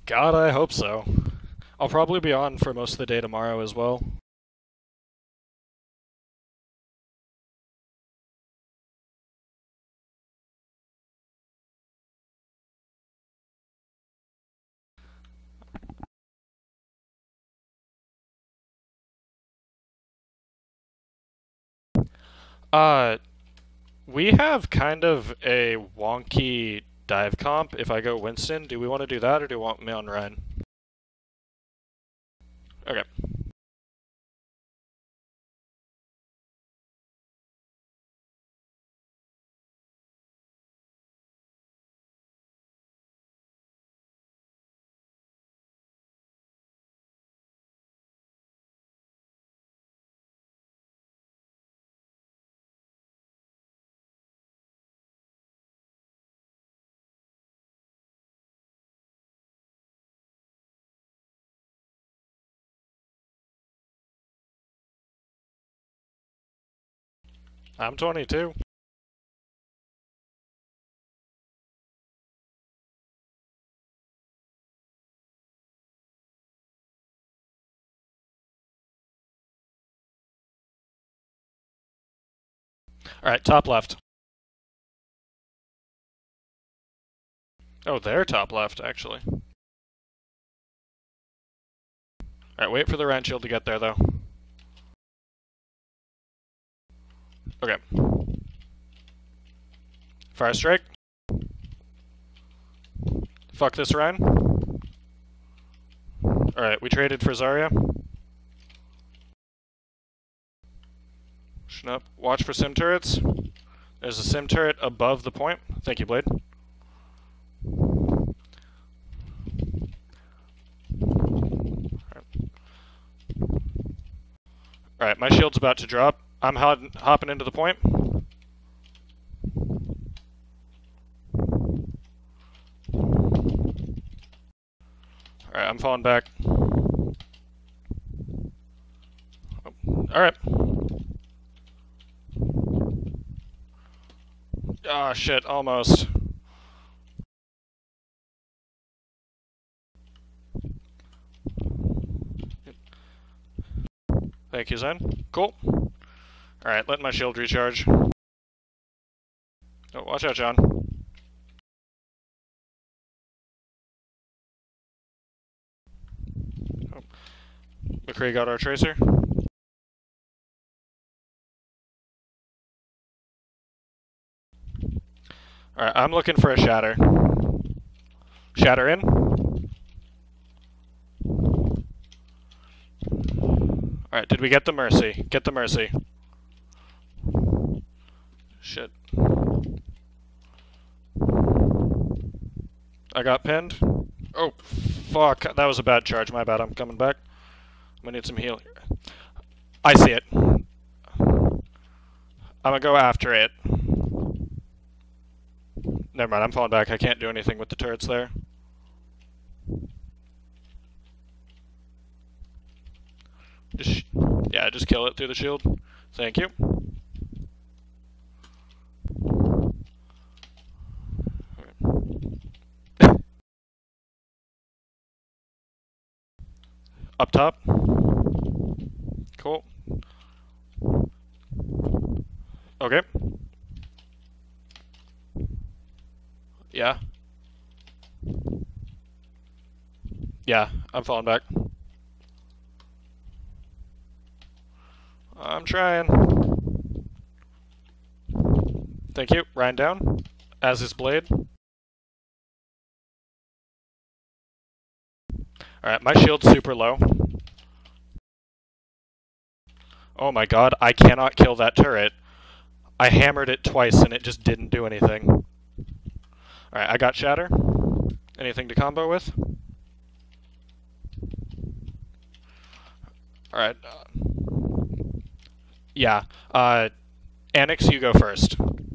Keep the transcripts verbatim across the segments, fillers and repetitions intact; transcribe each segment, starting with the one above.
God, I hope so. I'll probably be on for most of the day tomorrow as well. Uh, we have kind of a wonky dive comp if I go Winston. Do we want to do that, or do you want me on Ryan? Okay. I'm twenty-two. Alright, top left. Oh, they're top left, actually. Alright, wait for the Ryan shield to get there, though. Okay. Fire strike. Fuck this Ryan. Alright, we traded for Zarya. Pushing up. Watch for sim turrets. There's a sim turret above the point. Thank you, Blade. Alright, my shield's about to drop. I'm hopping into the point. Alright, I'm falling back. Oh, alright. Ah, oh, shit, almost. Thank you, Zen. Cool. Alright, let my shield recharge. Oh, watch out, John. Oh. McCree got our tracer. Alright, I'm looking for a shatter. Shatter in. Alright, did we get the Mercy? Get the Mercy. Shit. I got pinned. Oh, fuck. That was a bad charge. My bad. I'm coming back. I'm gonna need some healing. I see it. I'm gonna go after it. Never mind. I'm falling back. I can't do anything with the turrets there. Just, yeah, just kill it through the shield. Thank you. Up top. Cool. Okay. Yeah. Yeah, I'm falling back. I'm trying. Thank you. Ryan down. As is Blade. Alright, my shield's super low. Oh my god, I cannot kill that turret. I hammered it twice and it just didn't do anything. Alright, I got Shatter. Anything to combo with? Alright. Uh, yeah. Uh, Annex, you go first.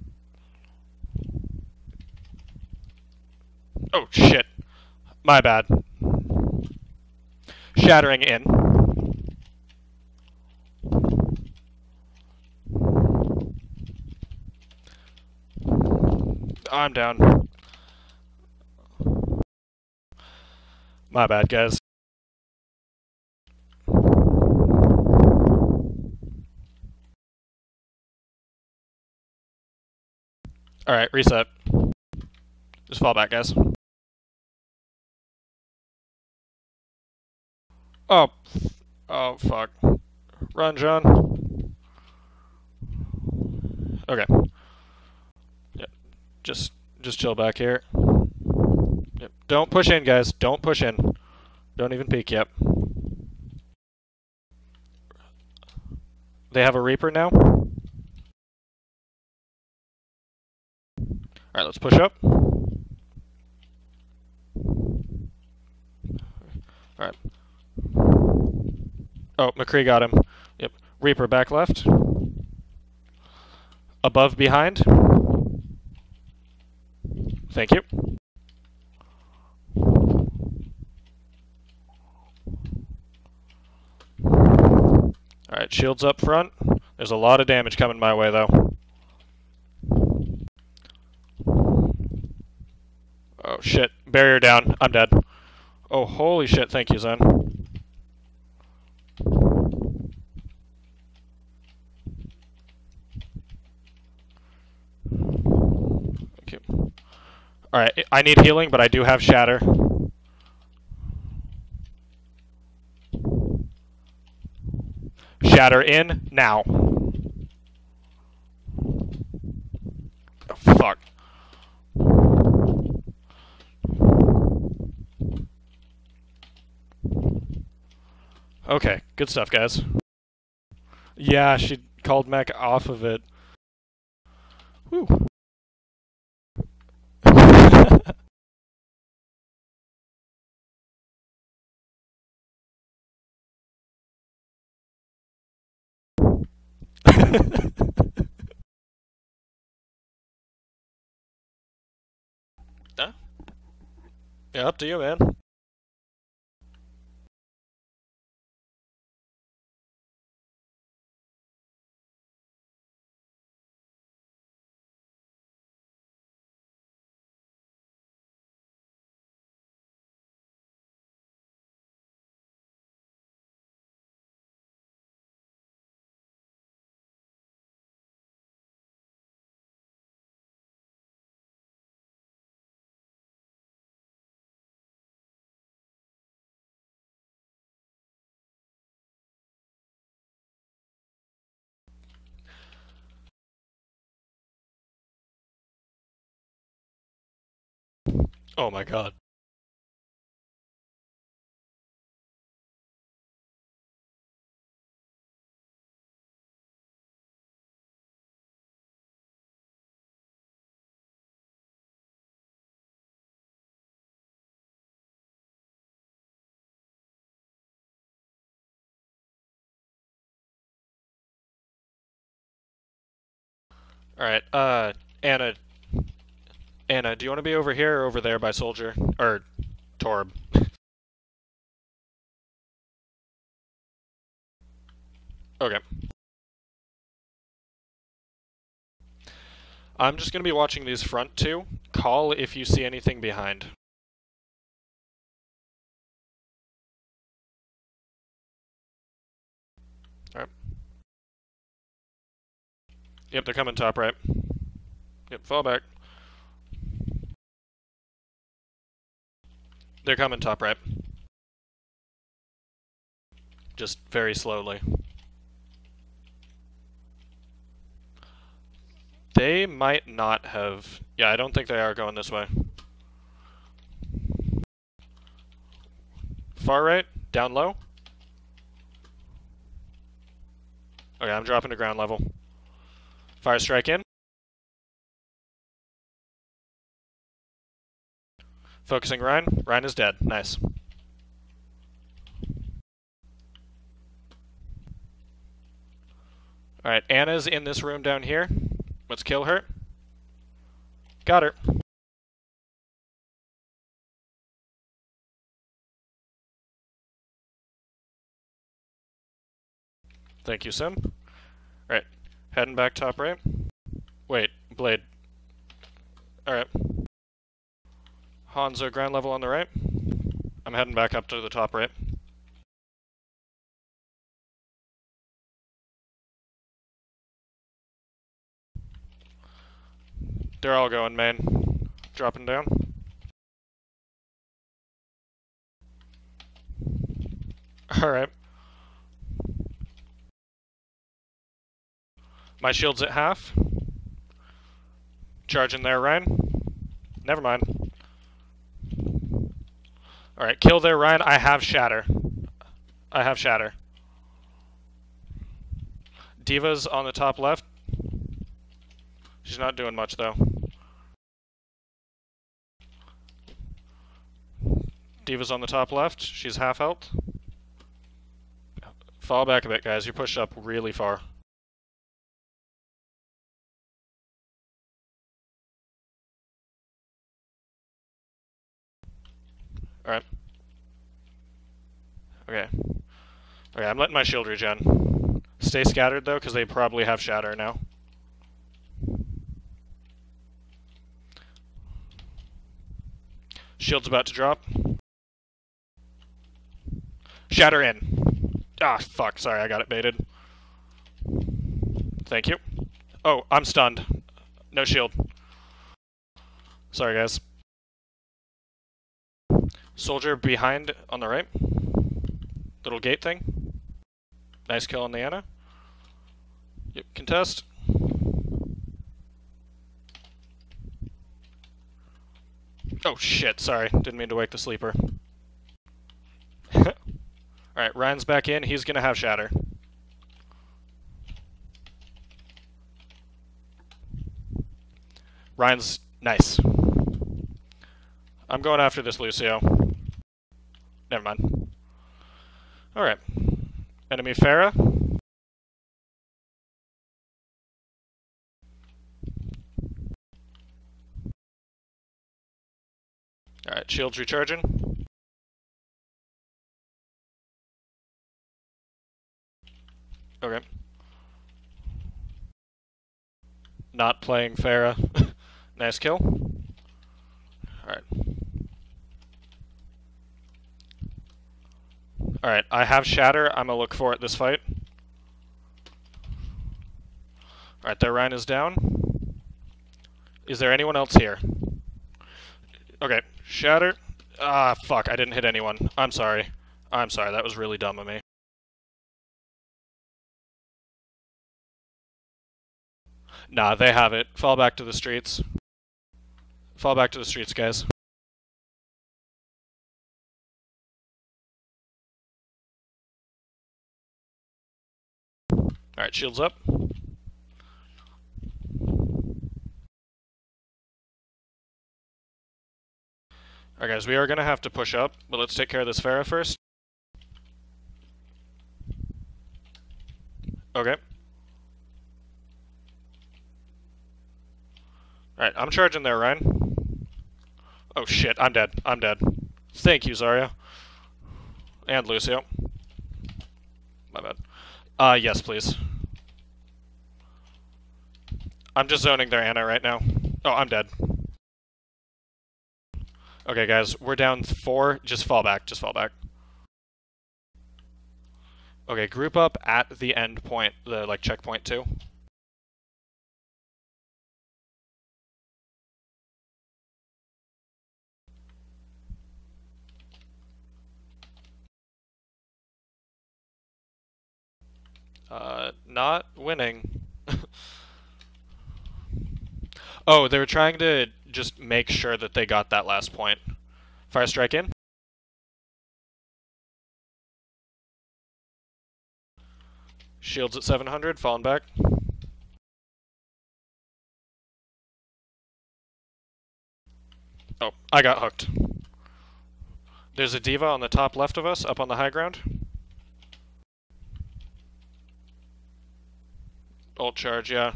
Oh, shit. My bad. Shattering in. I'm down. My bad, guys. Alright, reset. Just fall back, guys. Oh. Oh, fuck. Run, John. Okay. Yep. Just, just chill back here. Yep. Don't push in, guys. Don't push in. Don't even peek yet. They have a Reaper now. Alright, let's push up. Alright. Oh, McCree got him. Yep. Reaper back left. Above behind. Thank you. Alright, shields up front. There's a lot of damage coming my way, though. Oh, shit. Barrier down. I'm dead. Oh, holy shit. Thank you, Zen. Thank you. Alright, I need healing, but I do have Shatter. Shatter in, now. Oh, fuck. Okay, good stuff, guys. Yeah, she called mech off of it. Whew. Huh? Yeah, up to you, man. Oh my god. Alright, uh, Anna. Anna, do you want to be over here or over there by Soldier? Or Torb? Okay. I'm just going to be watching these front two. Call if you see anything behind. Alright. Yep, they're coming top right. Yep, fall back. They're coming top right. Just very slowly. They might not have... Yeah, I don't think they are going this way. Far right, down low. Okay, I'm dropping to ground level. Fire strike in. Focusing Ryan. Ryan is dead. Nice. Alright, Anna's in this room down here. Let's kill her. Got her. Thank you, Sim. Alright, heading back top right. Wait, Blade. Alright. Hanzo ground level on the right. I'm heading back up to the top right. They're all going main. Dropping down. Alright. My shield's at half. Charging there, Ryan. Never mind. Alright, kill there, Ryan. I have Shatter. I have Shatter. Diva's on the top left. She's not doing much, though. Diva's on the top left. She's half health. Fall back a bit, guys. You're pushed up really far. Alright. Okay. Okay, I'm letting my shield regen. Stay scattered, though, because they probably have Shatter now. Shield's about to drop. Shatter in. Ah, fuck. Sorry, I got it baited. Thank you. Oh, I'm stunned. No shield. Sorry, guys. Soldier behind on the right. Little gate thing. Nice kill on the Anna. Yep, contest. Oh shit, sorry. Didn't mean to wake the sleeper. Alright, Ryan's back in. He's gonna have Shatter. Ryan's nice. I'm going after this Lucio. Never mind. Alright. Enemy Pharah. Alright, shields recharging. Okay. Not playing Pharah. Nice kill. Alright. Alright, I have Shatter. I'm gonna look for it this fight. Alright, their Ryan is down. Is there anyone else here? Okay, Shatter. Ah, fuck, I didn't hit anyone. I'm sorry. I'm sorry, that was really dumb of me. Nah, they have it. Fall back to the streets. Fall back to the streets, guys. Alright, shields up. Alright guys, we are gonna have to push up, but let's take care of this Pharah first. Okay. Alright, I'm charging there, Ryan. Oh shit, I'm dead. I'm dead. Thank you, Zarya. And Lucio. My bad. Uh, yes, please. I'm just zoning their Anna right now. Oh, I'm dead. Okay, guys, we're down four. Just fall back. Just fall back. Okay, group up at the end point, the, like, checkpoint two. Uh, not winning. Oh, they were trying to just make sure that they got that last point. Fire strike in. Shields at seven hundred, falling back. Oh, I got hooked. There's a diva on the top left of us, up on the high ground. Ult charge, yeah.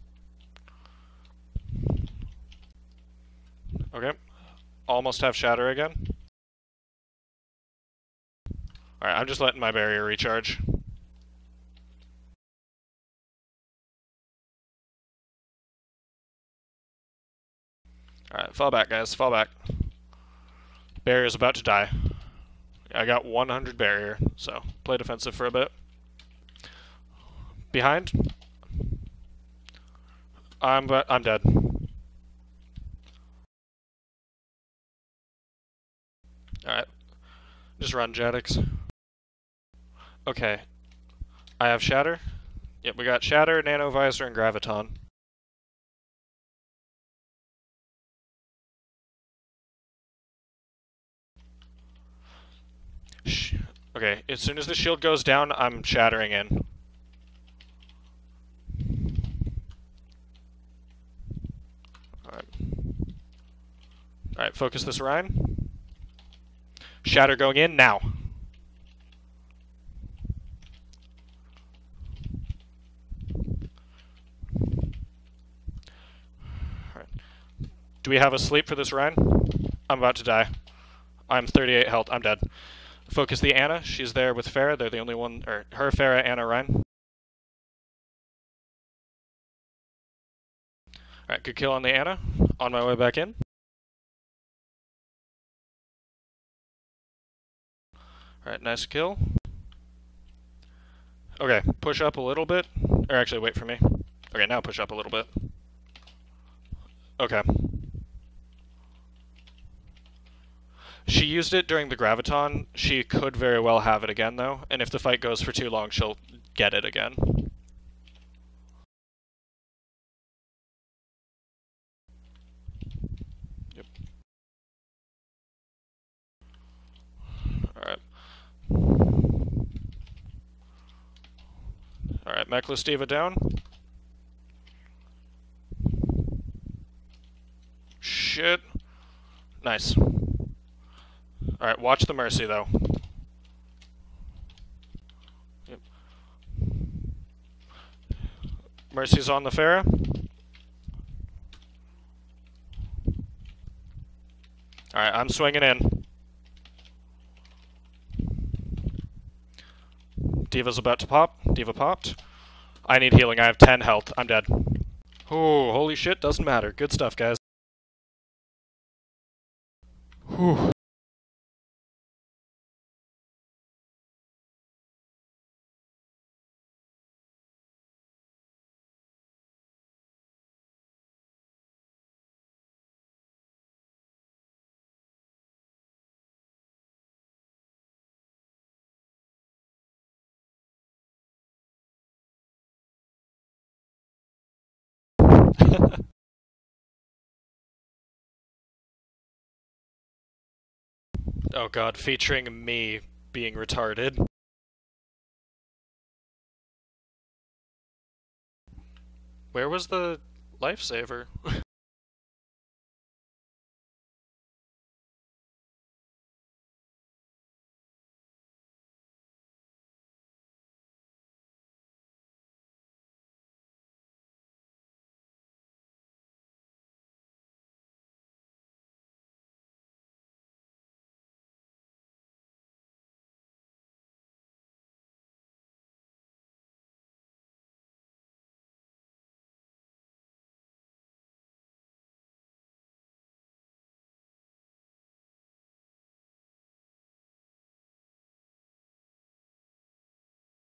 Okay. Almost have Shatter again. Alright, I'm just letting my barrier recharge. Alright, fall back, guys. Fall back. Barrier's about to die. I got one hundred barrier, so play defensive for a bit. Behind. I'm but I'm dead. Alright. Just run, Jattix. Okay. I have Shatter. Yep, we got Shatter, Nano Visor, and Graviton. Shh. Okay, as soon as the shield goes down, I'm shattering in. Alright. Alright, focus this Ryan. Shatter going in now. Alright. Do we have a sleep for this Ryan? I'm about to die. I'm thirty-eight health. I'm dead. Focus the Anna. She's there with Farah. They're the only one, or her, Farah, Anna, Ryan. Alright, good kill on the Anna. On my way back in. Alright, nice kill. Okay, push up a little bit. Or actually, wait for me. Okay, now push up a little bit. Okay. She used it during the Graviton. She could very well have it again, though. And if the fight goes for too long, she'll get it again. Yep. Alright. Alright, Mechless Diva down. Shit. Nice. Alright, watch the Mercy, though. Yep. Mercy's on the Farah. Alright, I'm swinging in. Diva's about to pop. Diva popped. I need healing. I have ten health. I'm dead. Oh, holy shit. Doesn't matter. Good stuff, guys. Whew. Oh god, featuring me being retarded. Where was the lifesaver?